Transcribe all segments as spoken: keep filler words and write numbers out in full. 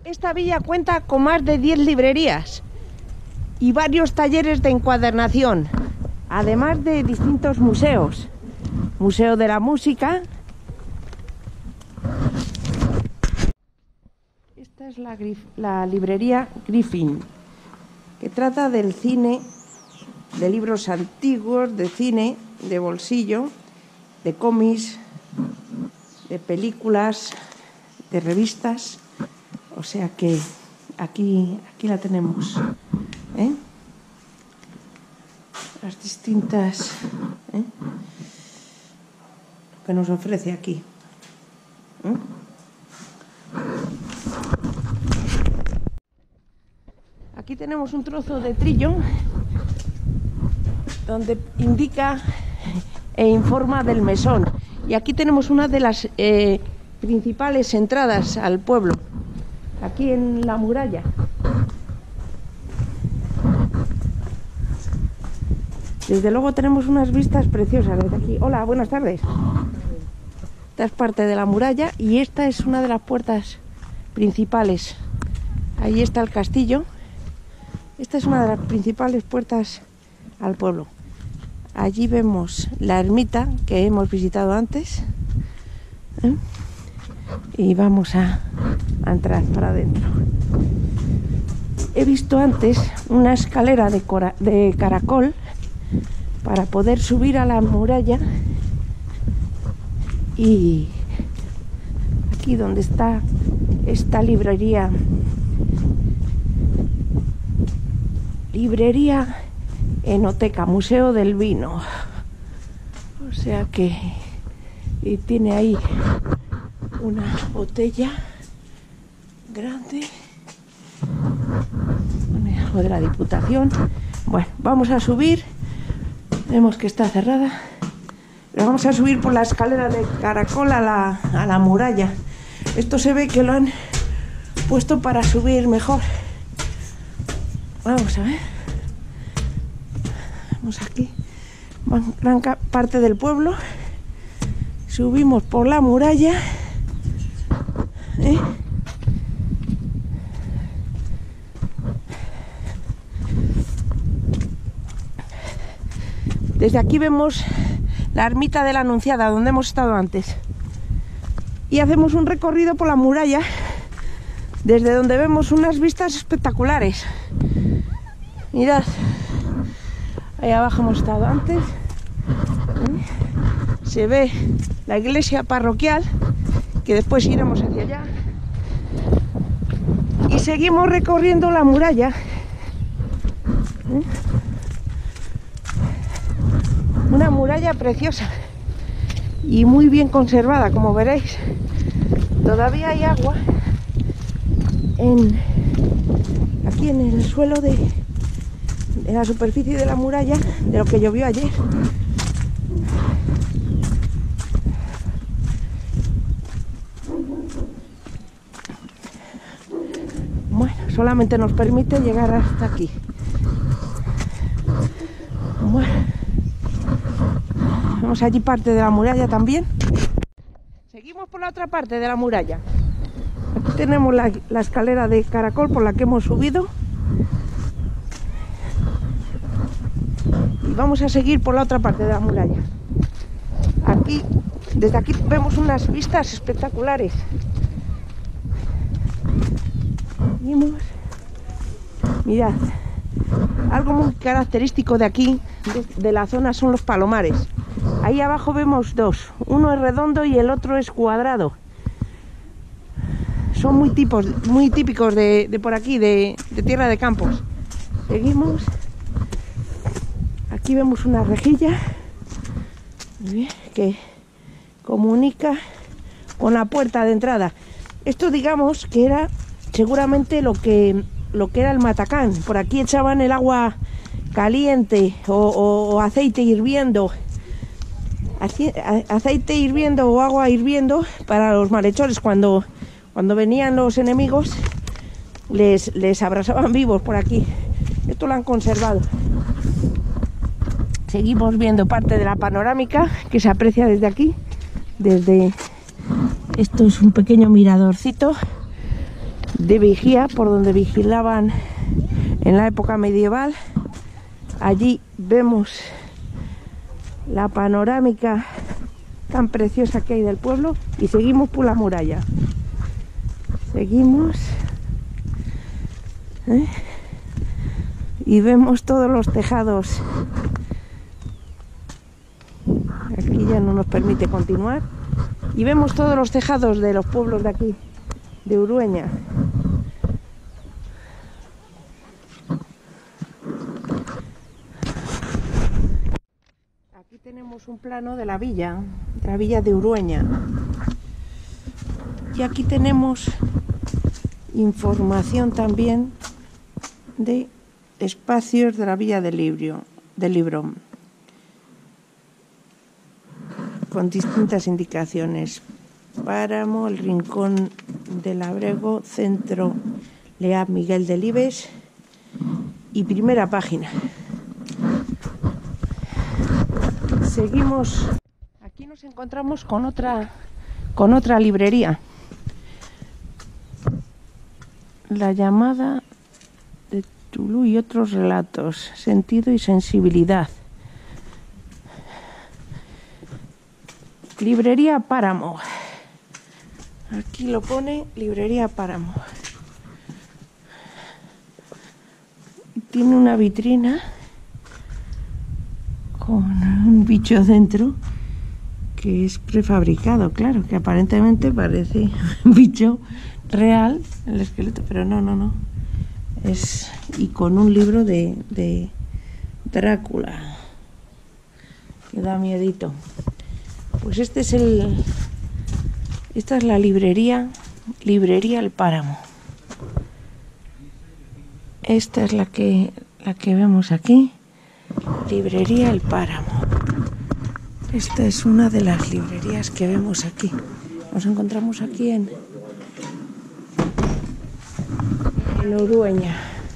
Esta villa cuenta con más de diez librerías y varios talleres de encuadernación, además de distintos museos. Museo de la Música. Esta es la, la librería Griffin, que trata del cine, de libros antiguos, de cine, de bolsillo, de cómics, de películas, de revistas. O sea que aquí, aquí la tenemos, ¿eh? Las distintas, ¿eh? que nos ofrece aquí. ¿Eh? Aquí tenemos un trozo de trillo donde indica e informa del mesón. Y aquí tenemos una de las eh, principales entradas al pueblo, aquí en la muralla. Desde luego tenemos unas vistas preciosas desde aquí. Hola, buenas tardes. Esta es parte de la muralla y esta es una de las puertas principales. Ahí está el castillo. Esta es una de las principales puertas al pueblo. Allí vemos la ermita que hemos visitado antes, ¿eh? Y vamos a, a entrar para adentro. He visto antes una escalera de, cora, de caracol para poder subir a la muralla, y aquí donde está esta librería librería enoteca, Museo del Vino, o sea que y tiene ahí una botella grande, algo de la Diputación. Bueno, vamos a subir. Vemos que está cerrada, pero vamos a subir por la escalera de caracol a la, a la muralla. Esto se ve que lo han puesto para subir mejor. Vamos a ver. Vamos aquí, gran parte del pueblo. Subimos por la muralla, ¿eh? Desde aquí vemos la ermita de la Anunciada, donde hemos estado antes. Y hacemos un recorrido por la muralla, desde donde vemos unas vistas espectaculares. Mirad, ahí abajo hemos estado antes. ¿Eh? Se ve la iglesia parroquial, que después iremos hacia allá. Y seguimos recorriendo la muralla. ¿Eh? Una muralla preciosa y muy bien conservada, como veréis. Todavía hay agua en, aquí en el suelo de, de la superficie de la muralla, de lo que llovió ayer. Bueno, solamente nos permite llegar hasta aquí. Bueno, vemos allí parte de la muralla también. Seguimos por la otra parte de la muralla. Aquí tenemos la, la escalera de caracol por la que hemos subido. Y vamos a seguir por la otra parte de la muralla. Aquí, desde aquí vemos unas vistas espectaculares. Seguimos. Mirad, algo muy característico de aquí, de, de la zona, son los palomares. Ahí abajo vemos dos, uno es redondo y el otro es cuadrado. Son muy, tipos, muy típicos de, de por aquí, de, de Tierra de Campos. Seguimos. Aquí vemos una rejilla que comunica con la puerta de entrada. Esto, digamos, que era seguramente lo que, lo que era el matacán. Por aquí echaban el agua caliente o, o, o aceite hirviendo. Aceite hirviendo o agua hirviendo para los malhechores. Cuando, cuando venían los enemigos, les, les abrasaban vivos por aquí. Esto lo han conservado. Seguimos viendo parte de la panorámica que se aprecia desde aquí. Desde esto es un pequeño miradorcito de vigía, por donde vigilaban en la época medieval. Allí vemos la panorámica tan preciosa que hay del pueblo y seguimos por la muralla. Seguimos, ¿eh? Y vemos todos los tejados. Aquí ya no nos permite continuar. Y vemos todos los tejados de los pueblos de aquí, de Urueña. Aquí tenemos un plano de la villa, de la villa de Urueña. Y aquí tenemos información también de espacios de la villa de Libro, de Libro, con distintas indicaciones. Páramo, el Rincón del Abrego, Centro Lea Miguel Delibes y primera página. Seguimos. Aquí nos encontramos con otra, con otra librería. La llamada de Tulú y otros relatos, sentido y sensibilidad. Librería Páramo. Aquí lo pone, Librería Páramo. Tiene una vitrina con un bicho dentro que es prefabricado, claro, que aparentemente parece un bicho real, el esqueleto, pero no, no, no. Es, y con un libro de, de Drácula, que da miedito. Pues este es el, esta es la librería, librería El Páramo. Esta es la que, la que vemos aquí, librería El Páramo. Esta es una de las librerías que vemos aquí. Nos encontramos aquí en, en Urueña.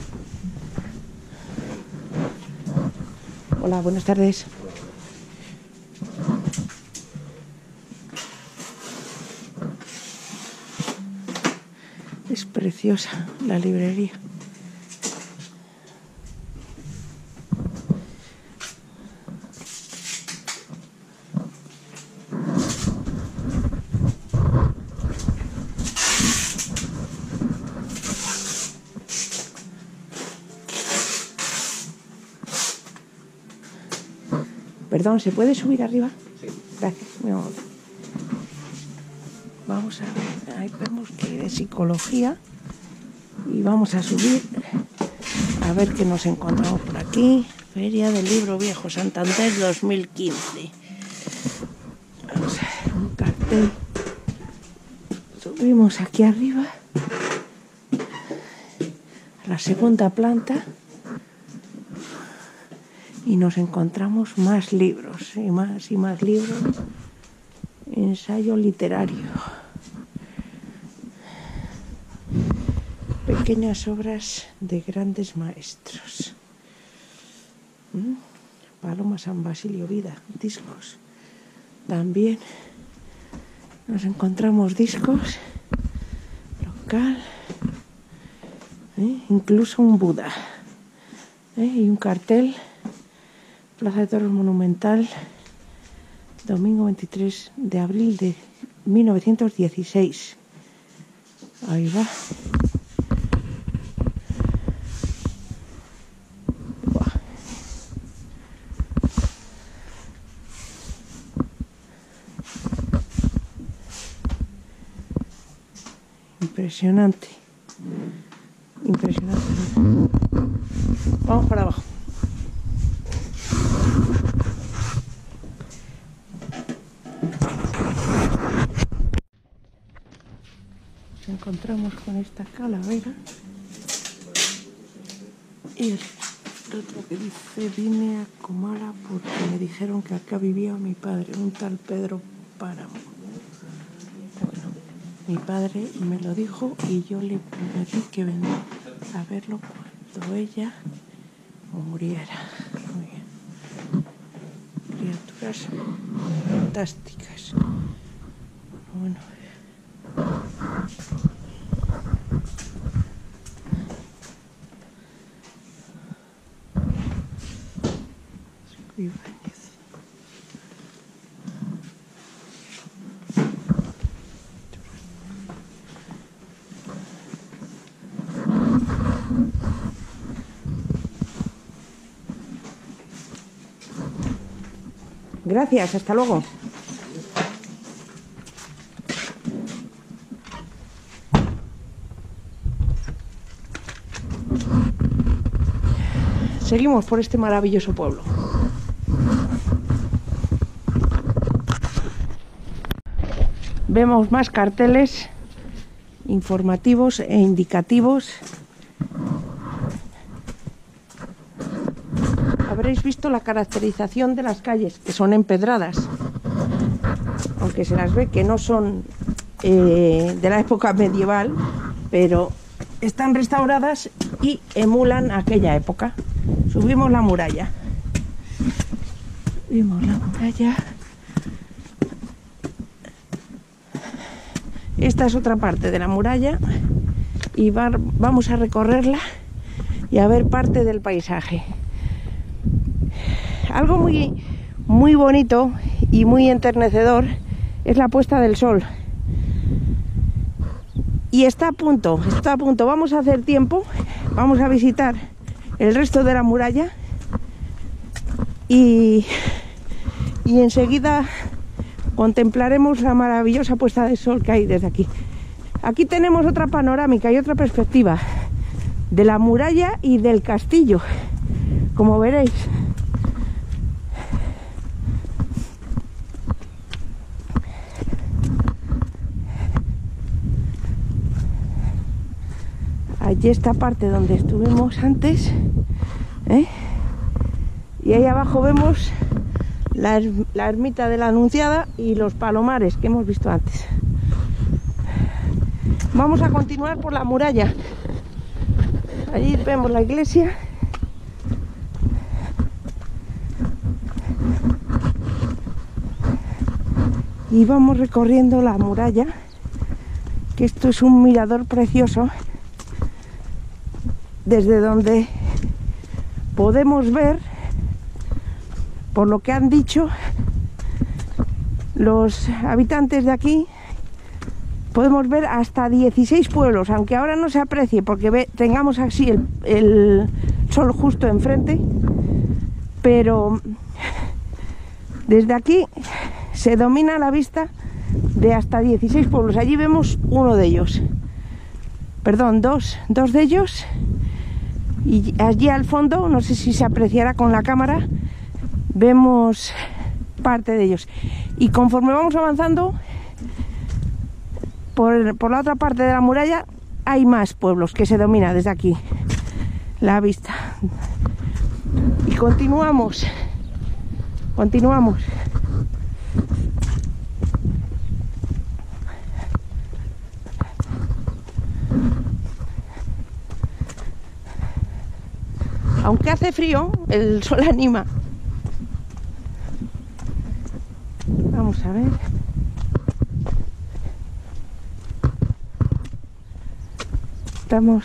Hola, buenas tardes. Es preciosa la librería. Perdón, ¿se puede subir arriba? Sí. Gracias. Vamos a ver, ahí vemos que es psicología y vamos a subir a ver qué nos encontramos por aquí. Feria del Libro Viejo, Santander dos mil quince. Vamos a ver, un cartel. Subimos aquí arriba a la segunda planta. Y nos encontramos más libros, y más y más libros. Ensayo literario. Pequeñas obras de grandes maestros. ¿Mm? Paloma San Basilio Vida, discos. También nos encontramos discos. Local. ¿Eh? Incluso un Buda. ¿Eh? Y un cartel. Plaza de Toros Monumental, domingo veintitrés de abril de mil novecientos dieciséis. Ahí va. Buah. Impresionante. Impresionante. Vamos para abajo. Nos encontramos con esta calavera y el otro que dice: vine a Comala porque me dijeron que acá vivía mi padre, un tal Pedro Páramo. Bueno, mi padre me lo dijo y yo le prometí que vendría a verlo cuando ella muriera. Muy bien. Criaturas fantásticas. Bueno. Ibáñez. Gracias, hasta luego. Seguimos por este maravilloso pueblo. Vemos más carteles informativos e indicativos. Habréis visto la caracterización de las calles, que son empedradas, aunque se las ve que no son eh, de la época medieval, pero están restauradas y emulan aquella época. Subimos la muralla. Subimos la muralla. Esta es otra parte de la muralla y va, vamos a recorrerla y a ver parte del paisaje. Algo muy, muy bonito y muy enternecedor es la puesta del sol. Y está a punto, está a punto. Vamos a hacer tiempo, vamos a visitar el resto de la muralla y, y enseguida contemplaremos la maravillosa puesta de sol que hay desde aquí. Aquí tenemos otra panorámica y otra perspectiva de la muralla y del castillo, como veréis. Allí esta parte donde estuvimos antes, ¿eh? Y ahí abajo vemos la, la ermita de la Anunciada y los palomares que hemos visto antes. Vamos a continuar por la muralla. Allí vemos la iglesia. Y vamos recorriendo la muralla, que esto es un mirador precioso, desde donde podemos ver, por lo que han dicho los habitantes de aquí, podemos ver hasta dieciséis pueblos, aunque ahora no se aprecie porque ve, tengamos así el, el sol justo enfrente, pero desde aquí se domina la vista de hasta dieciséis pueblos. Allí vemos uno de ellos, perdón, dos, dos de ellos. Y allí al fondo, no sé si se apreciará con la cámara, vemos parte de ellos. Y conforme vamos avanzando por, por la otra parte de la muralla, hay más pueblos que se domina desde aquí la vista. Y continuamos, continuamos. Aunque hace frío, el sol anima. Vamos a ver. Estamos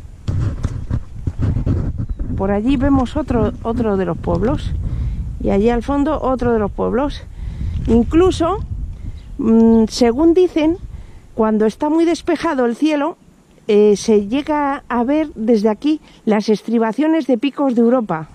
por allí, vemos otro, otro de los pueblos. Y allí al fondo otro de los pueblos. Incluso, mmm, según dicen, cuando está muy despejado el cielo, Eh, se llega a ver desde aquí las estribaciones de picos de Europa.